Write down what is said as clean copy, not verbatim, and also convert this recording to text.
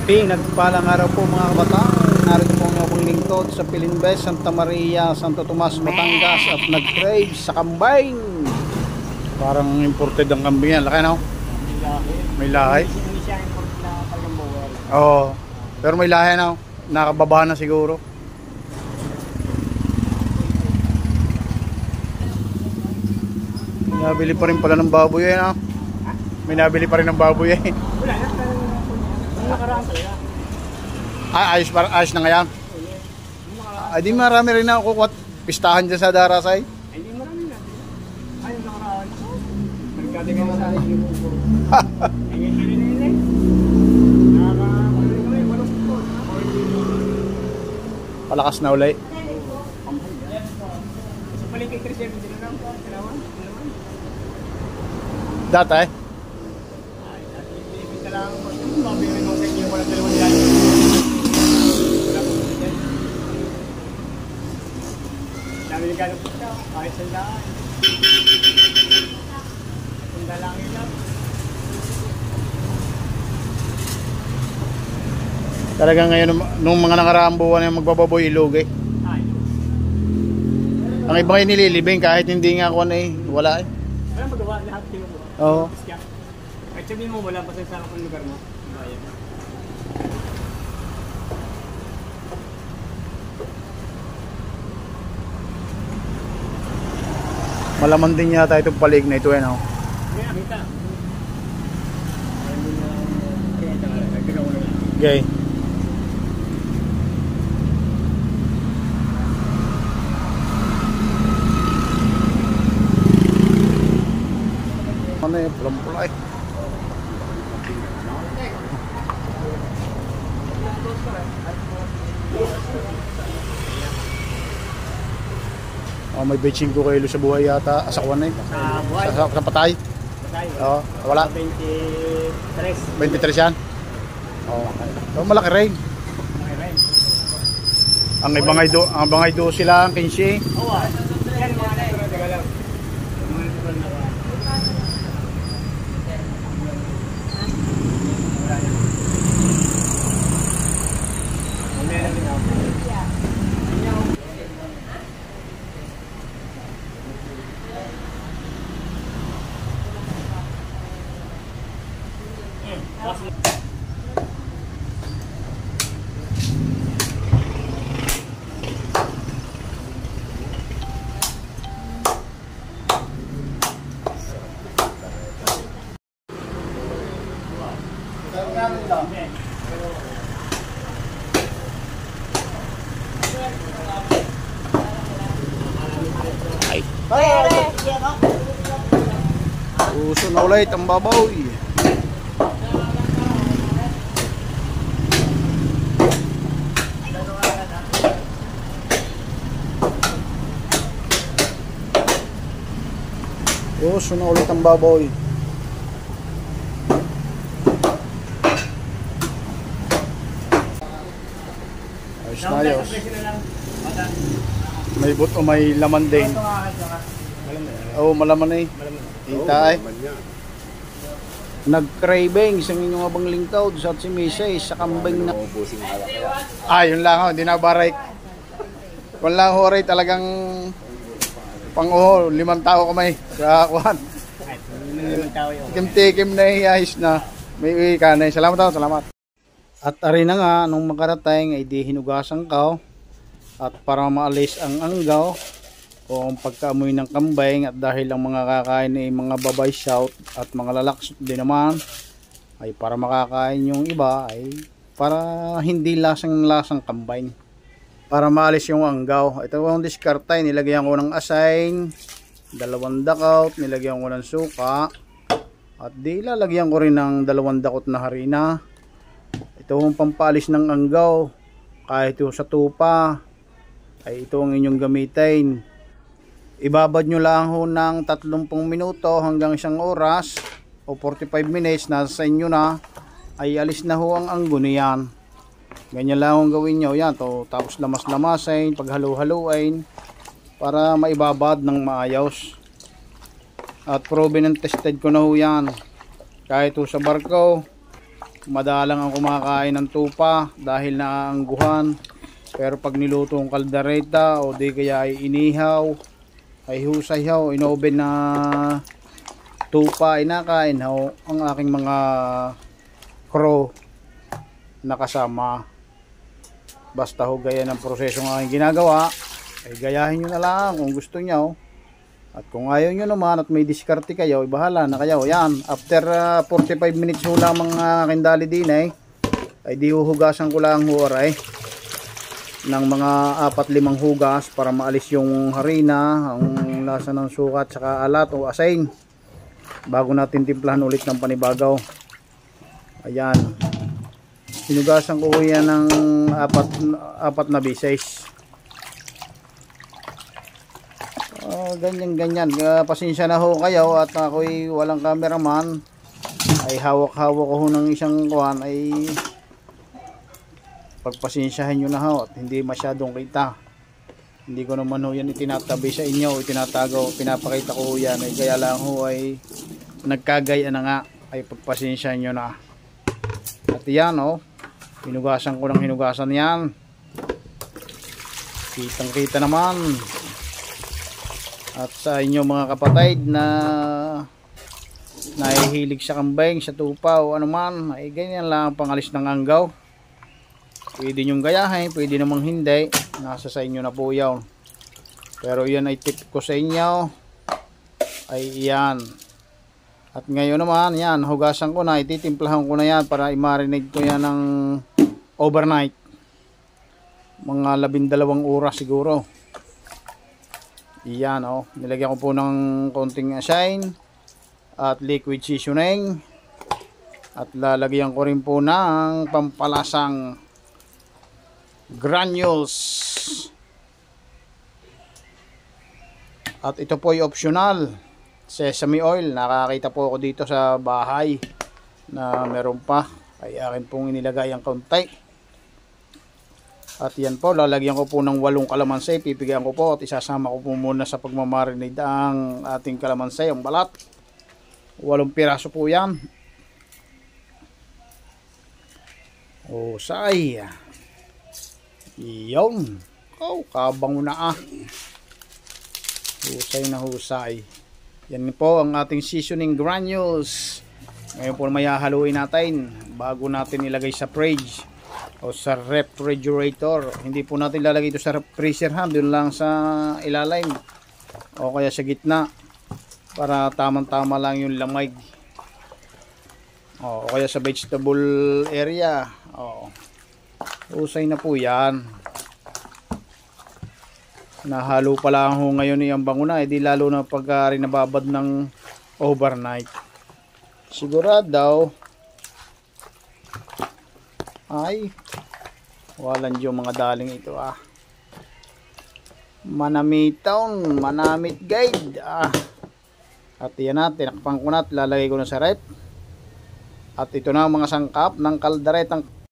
Pinagpalang araw po mga kabataan. Narito po ang akong lingkod sa Pilinbes, Santa Maria, Santo Tomas, Batangas at nag-crave sa kambing. Parang imported ang kambing yan. Laki no? May lahi. Hindi siya import na talagang bawal. Oo. Pero may lahi no? Nakababa na siguro. May nabili pa rin pala ng baboy eh no? May nabili pa rin ng baboy eh. Wala na. Nung nakaraan talaga. Ayos na ngayon. Ay di marami rin na kukuha pistahan dyan sa Darasay. Ay, hindi marami na. Ay, nung nakaraan. Nagkatigaw na sa akin yung buko. Ay, hindi rin na yun eh. Nakakakulit kami. Walang buko. Palakas na ulay. Sa palengke 370 na lang. Kailangan. Dati Ay, dati ibig lang. Babi rin ako sa inyo. Walang dalawang dyan. Dami yung gano'n po siya. Kahit sandaan. Sandalangin lang. talaga ngayon nung mga nakaraang buwan yung magbababoy ilog eh. Ay. Ang iba kayo nililibing kahit hindi nga ako na eh. Wala eh. Walang magawa. Lahat kinuha. Oo. Kahit sabihin mo wala pa sa isang lugar mo. Bayan. Malaman din yata itong palig na ito eh no. Kaya kita. Kaya ito nga. Nagtagaw ko lang. Okay. Ano eh, pulang-pula eh. Oh, may 25 kilo sa buhay yata. Asakwan na eh. Sa buhay. Sa patay. Patay. Oo, wala. 23. 23 yan. Oh, so, malaki rin. Okay, right. Ang bangay do sila ang 15. Oo, yan mga taga lang. Mga natural na ba? Wala yan. Mamaya na din ako. Uso na ulit ang baboy. Uso na ulit ang baboy. Ayos na ayos. May buto, may laman din. Oo, malaman eh. Tita eh. Nag-craving sa inyong abang lingkod sa si Mises sa kambing na. Yun lang ho, hindi na baray. Wala ho rin talagang pang-uho, 5 tao kamay sa kuhan. Tikim-tikim na ayos na. May uwi ka na. Salamat ho, salamat. At ari na nga, nung makarating ay di hinugasan ka. At para maalis ang anggaw o ang pagkaamoy ng kambing, at dahil ang mga kakain ay mga babay shout at mga lalaksot din naman, ay para makakain yung iba ay para hindi lasang kambing, para maalis yung anggaw. Ito ang diskartay, nilagyan ko ng asing, 2 dakot, nilagyan ko ng suka, at di lalagyan ko rin ng 2 dakot na harina. Ito ang pampalis ng anggaw. Kahit ito sa tupa ay ito ang inyong gamitin. Ibabad nyo lang ho ng 30 minuto hanggang 1 oras o 45 minutes, nasa inyo na, ay alis na ho ang anggo niyan. Ganyan lang ang gawin nyo. Yan, to, tapos lamas-lamasin, paghalo-haloin para maibabad ng maayos. At proven and tested ko na ho yan. Kahit ho sa barko, madalang ang kumakain ng tupa dahil naangguhan. Pero pag niluto ang kaldereta o di kaya ay inihaw, ay husay-haw, inoven na tupa, inakain ho ang aking mga crew na kasama. Basta ho gaya ng proseso ng aking ginagawa, ay gayahin nyo na lang kung gusto nyo. At kung ayaw nyo naman at may diskarte kayo, bahala na kayo. Yan, after 45 minutes ho lamang aking dali din ay di huhugasan ko lang ho aray ng mga 4-5 hugas para maalis yung harina, ang lasa ng suka at saka alat o asin bago natin timplahan ulit ng panibagaw. Ayan, hinugasan ko yan ng 4 na bisis. Ganyan. Pasensya na ho kayo at ako'y walang cameraman. Ay hawak-hawak ko ho ng isang kuhan, ay pagpasensyahan nyo na ho at hindi masyadong kita. Hindi ko naman ho yan itinatabi sa inyo, itinatago, pinapakita ko ho yan. Ay kaya lang ho ay nagkagaya na nga, ay pagpasensyahan nyo na. At yan hinugasan ko ng hinugasan yan. Kitang kita naman. At sa inyo mga kapatid na nahihilig sa kambing, sa tupa o anuman, ay ganyan lang ang pangalis ng anggaw. Pwede nyong gayahin, pwede namang hindi, nasa sa inyo na po yan. Pero yan ay tip ko sa inyo, ay yan. At ngayon naman yan, hugasan ko na, ititimplahan ko na yan para i-marinate ko yan ng overnight, mga 12 oras siguro. Yan nilagyan ko po ng konting asin at liquid seasoning at lalagyan ko rin po ng pampalasang granules. At ito po ay optional, sesame oil. Nakakita po ako dito sa bahay na meron pa, ay akin pong inilagay ang kaunti. At yan po, lalagyan ko po ng 8 kalamansi, pipigayan ko po at isasama ko po muna sa pagmamarinade ang ating kalamansi, ang balat. 8 piraso po yan. Husay. Iyon. Kabango na Husay na husay. Yan po ang ating seasoning granules. Ngayon po mayahaluin natin bago natin ilagay sa fridge o sa refrigerator. Hindi po natin lalagay ito sa freezer doon lang sa ilalim o kaya sa gitna para tamang-tama lang yung lamig. O kaya sa vegetable area. Husay na po yan. Nahalo pa lang ho ngayon yung bango na, di lalo na pagka rin nababad ng overnight. Sigurado ay walang yung mga daling ito manamit guide at yan natin, nakapang ko na, lalagay ko na sa rep. At ito na ang mga sangkap ng kalderetang